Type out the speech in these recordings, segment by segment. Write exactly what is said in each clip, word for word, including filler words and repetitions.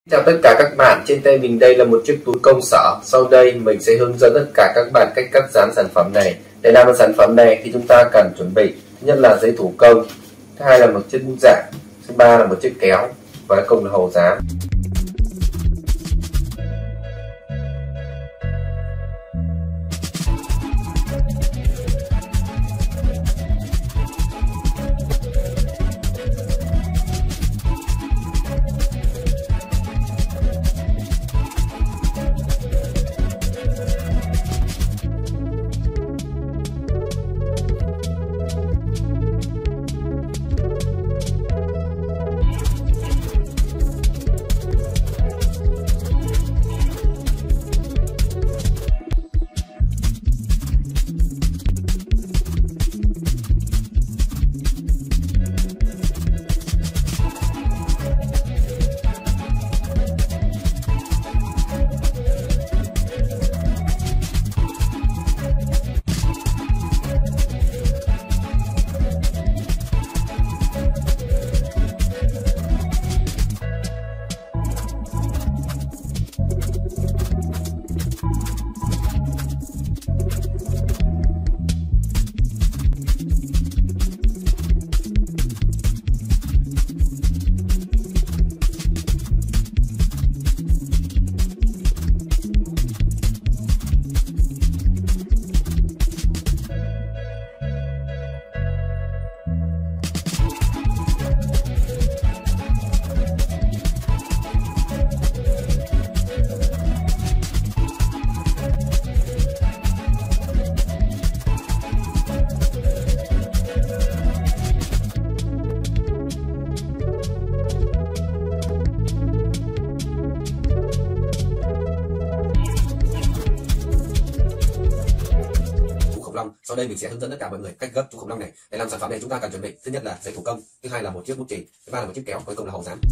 Chào tất cả các bạn, trên tay mình đây là một chiếc túi công sở. Sau đây mình sẽ hướng dẫn tất cả các bạn cách cắt dán sản phẩm này. Để làm được sản phẩm này thì chúng ta cần chuẩn bị thứ nhất là giấy thủ công, thứ hai là một chiếc bút dạng, thứ ba là một chiếc kéo và cùng là hầu dán. Sau đây mình sẽ hướng dẫn tất cả mọi người cách gấp chú khủng long này. Để làm sản phẩm này chúng ta cần chuẩn bị thứ nhất là giấy thủ công, thứ hai là một chiếc bút chì, thứ ba là một chiếc kéo, cuối cùng là hầu dán.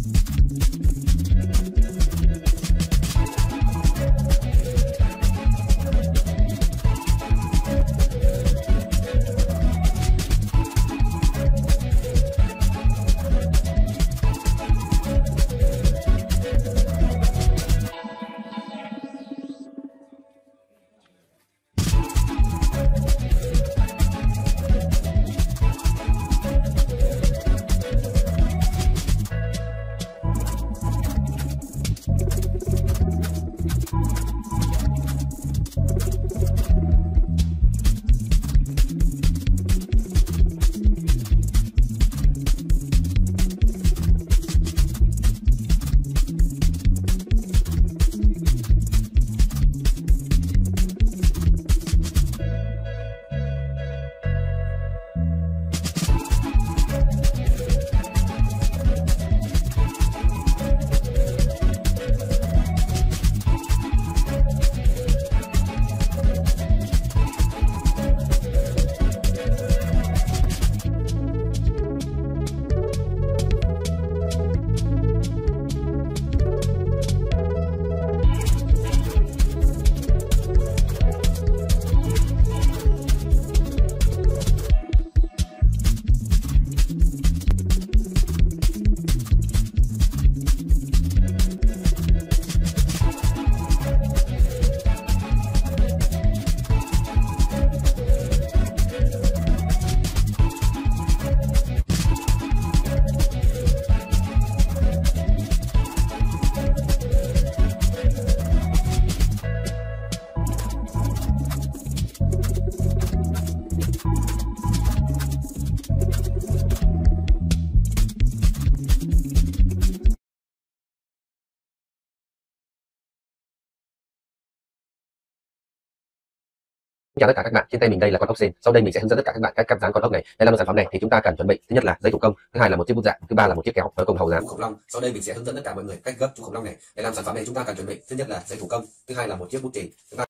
Chào tất cả các bạn, trên tay mình đây là con ốc sên. Sau đây mình sẽ hướng dẫn tất cả các bạn cách cắt dán con ốc này. Để làm được sản phẩm này thì chúng ta cần chuẩn bị thứ nhất là giấy thủ công, thứ hai là một chiếc bút dạng, thứ ba là một chiếc kéo, cuối cùng hầu dán. Chú khủng long. Sau đây mình sẽ hướng dẫn tất cả mọi người cách gấp chú khủng long này. Để làm sản phẩm này chúng ta cần chuẩn bị thứ nhất là giấy thủ công, thứ hai là một chiếc bút chì, thứ ba